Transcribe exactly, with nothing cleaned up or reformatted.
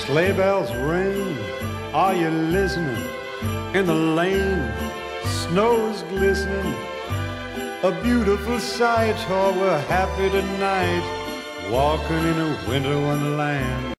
Sleigh bells ring, are you listening? In the lane, snow's glistening. A beautiful sight, oh, we're happy tonight, walking in a winter wonderland.